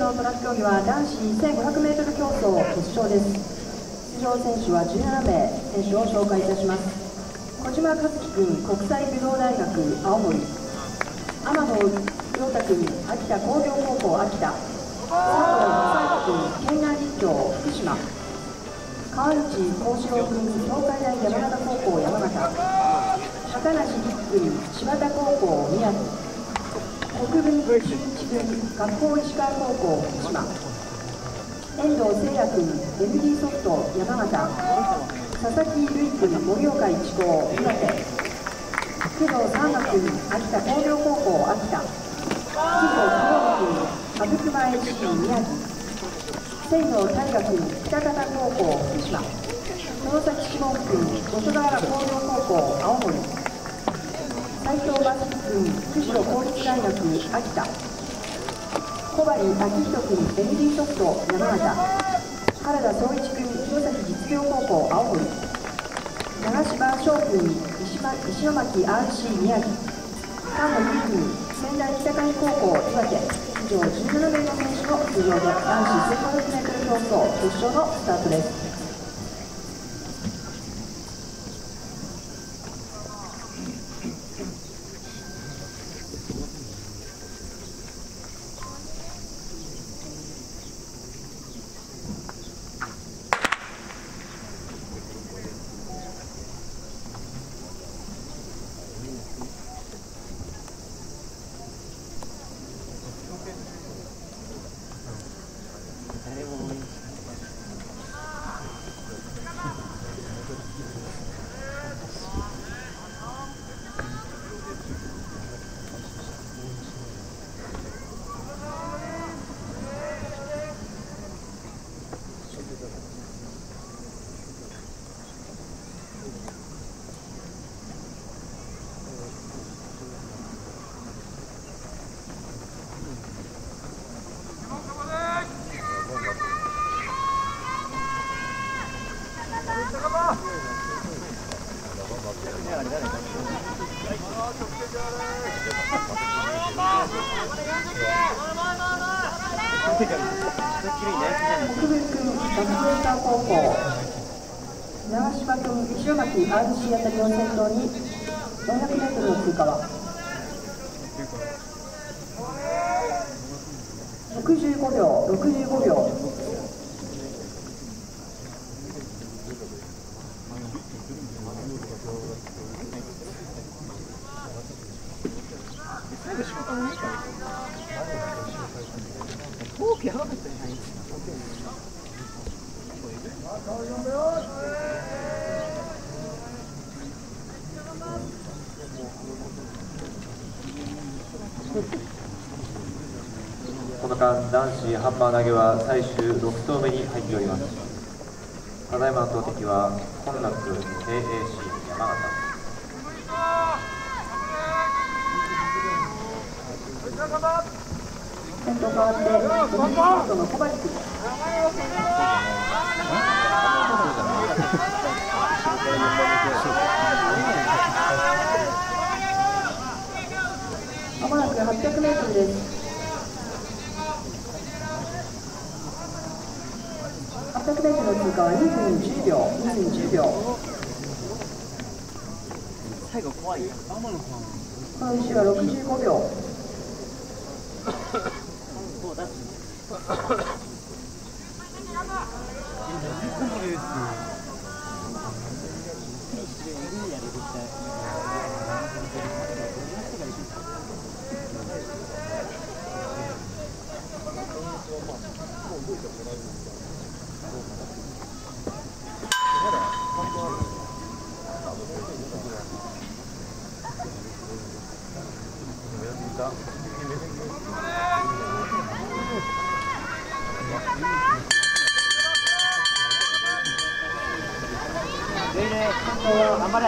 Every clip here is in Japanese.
のトラック競技は男子 1500m 競争決勝です。出場選手は17名選手を紹介いたします。小島和樹君、国際武道大学青森。天野亮太君、秋田工業高校秋田。佐藤正君、県外立教福島。川内幸四郎君、東海大山形高校山形。高梨陸君、柴田高校宮城。国分真一君、学校石川高校福島。遠藤聖也君、MD ソフト山形。佐々木瑠衣君、盛岡一高岩手。工藤三馬君、秋田工業高校秋田。木戸黒君、阿武隈 FC 宮城。清野大河君、北方高校福島。野崎志門君、五所川原工業高校青森。斉藤真月君、釧路公立大学秋田。小針明人君、MD ソフト山形。原田総一君、弘前実業高校青森。長島翔君、石巻 RC 宮城。菅野優君、仙台北上高校岩手。以上17名の選手の出場で男子 1500m 競争決勝のスタートです。国分君、学生館高校。長島君、石巻 RC あたりを先頭に 400m の通過は65秒、65秒。 この間、男子ハンマー投げは最終6投目に入っております。ただいまの投てきは本楽 AAC 山形。 先頭変わって、ドミニカートの小針君。まもなく800mです。800m の通過は2分10秒、2分10秒。 最後怖いよ。 この後ろは65秒。 頑張れ。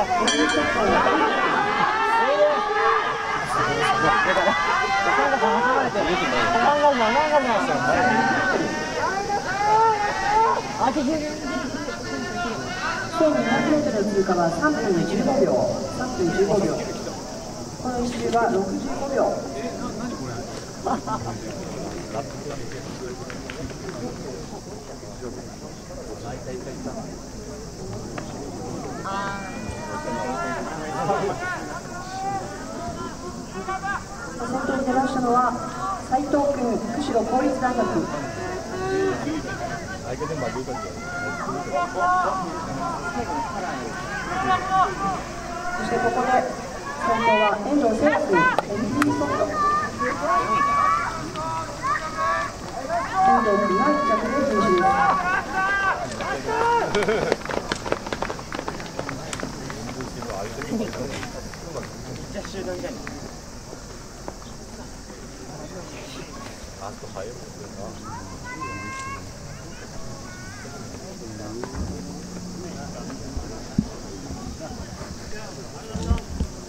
1200m の通過は3分15秒、3分15秒。この1周は65秒。 先頭に出ましたのは斉藤君、釧路公立大学。そしてここで先頭は遠藤聖也君、MT ソフト。遠藤君が1着でフィニッシュです。